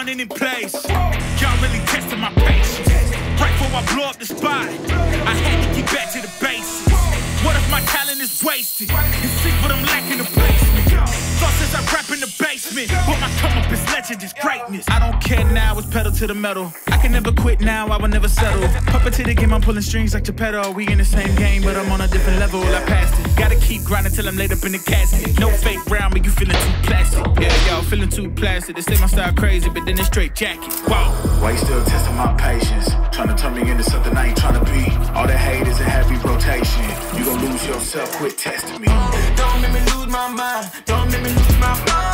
running in place. Y'all really testing my patience. Right before I blow up the spot, I had to get back to the basics. What if my talent is wasted? And see what I'm lacking the basement. Thought since I rap in the basement, but my come up is legend, is greatness. I don't care now, it's pedal to the metal. I can never quit now, I will never settle. Puppet to the game, I'm pulling strings like Geppetto. We in the same game, but I'm on a different level. I passed it. Gotta keep grinding till I'm laid up in the casket. No fake round, but you feeling too plastic. Yeah, y'all feeling too plastic. They say my style crazy, but then it's straight jacket. Wow. Why you still testing my patience? Trying to turn me into something I ain't trying to be. All that hate is a heavy rotation. You gon' lose yourself, quit testing me. Don't make me lose my mind. Don't make me lose my mind.